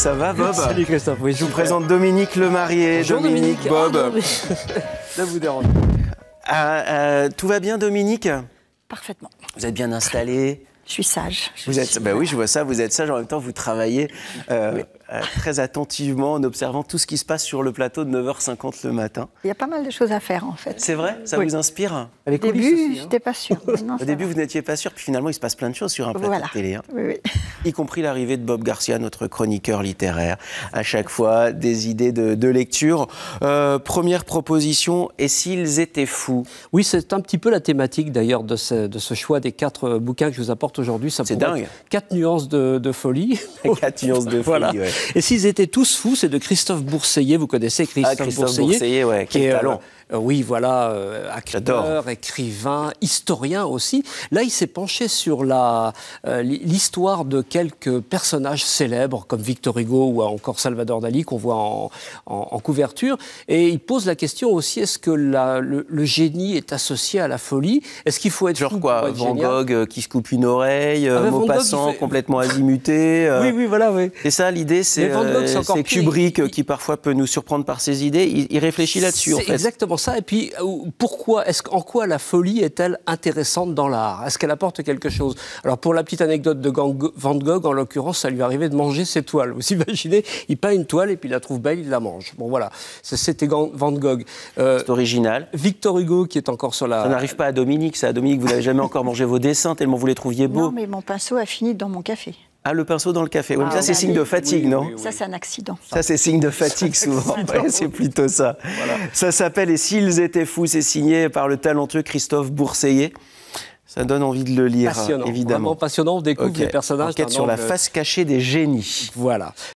Ça va, Bob? Salut Christophe, oui. Je vous présente Dominique Lemarié. Bonjour Dominique. Bob. Ah, là vous dérange. Tout va bien, Dominique? Parfaitement. Vous êtes bien installé? Je suis sage. Oui, je vois ça, vous êtes sage, en même temps vous travaillez très attentivement en observant tout ce qui se passe sur le plateau de 9h50 le matin. Il y a pas mal de choses à faire en fait. C'est vrai? Ça vous inspire? Au début, je n'étais pas sûre. Au début, vous n'étiez pas sûr, puis finalement, il se passe plein de choses sur un plateau de télé. Hein. Oui. Y compris l'arrivée de Bob Garcia, notre chroniqueur littéraire. À chaque fois, des idées de lecture. Première proposition, et s'ils étaient fous? Oui, c'est un petit peu la thématique d'ailleurs de ce choix des 4 bouquins que je vous apporte aujourd'hui. C'est dingue. 4 nuances de folie. 4 nuances de folie, voilà. Ouais. Et s'ils étaient tous fous, c'est de Christophe Bourseiller. Vous connaissez Christophe Bourseiller, ouais, qui est talent. Oui, voilà, acteur, écrivain, historien aussi. Là, il s'est penché sur l'histoire de quelques personnages célèbres comme Victor Hugo ou encore Salvador Dali qu'on voit en couverture. Et il pose la question aussi, est-ce que le génie est associé à la folie? Est-ce qu'il faut être genre fou quoi, pour être Van génial? Gogh qui se coupe une oreille, Maupassant complètement azimuté. Oui, voilà, oui. C'est ça l'idée, c'est Kubrick qui parfois peut nous surprendre par ses idées. Il réfléchit là-dessus en fait. C'est exactement ça. Et puis, en quoi la folie est-elle intéressante dans l'art? Est-ce qu'elle apporte quelque chose? Alors, pour la petite anecdote de Van Gogh, en l'occurrence, ça lui arrivait de manger ses toiles. Vous imaginez, il peint une toile et puis il la trouve belle, il la mange. Bon, voilà. C'était Van Gogh. C'est original. Victor Hugo, qui est encore sur la... Ça n'arrive pas à Dominique, ça. Dominique, vous n'avez jamais encore mangé vos dessins tellement vous les trouviez beaux. Non, mais mon pinceau a fini dans mon café. Ah, le pinceau dans le café. Oui, mais ça, c'est signe de fatigue, oui, non? oui. Ça, c'est un accident. Ça, c'est signe de fatigue, souvent. Ouais, c'est plutôt ça. Voilà. Ça s'appelle « Et s'ils étaient fous », c'est signé par le talentueux Christophe Bourseiller. Ça donne envie de le lire, passionnant, évidemment. Vraiment passionnant, on découvre les personnages. Enquête sur la face cachée des génies. Voilà.